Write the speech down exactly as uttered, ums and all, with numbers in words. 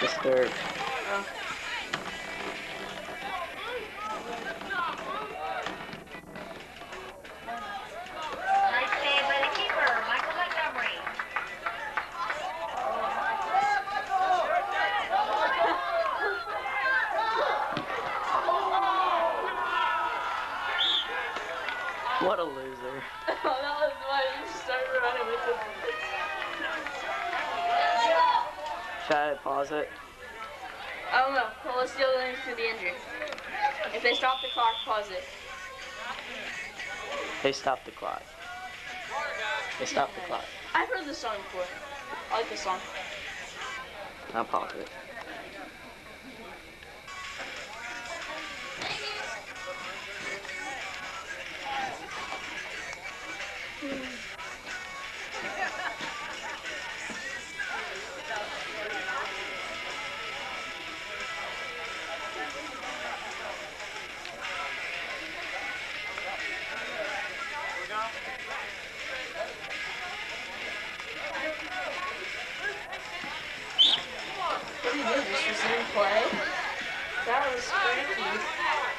Disturbed. Oh. Nice save by the keeper, Michael Montgomery. What a loser. Oh, that was why you started running with it. Should I pause it? I don't know. Well, let's deal with to the injury. If they stop the clock, pause it. They stopped the clock. They stopped the clock. I've heard this song before. I like this song. I'll pause it. What did you do? Just resume play? That was freaky.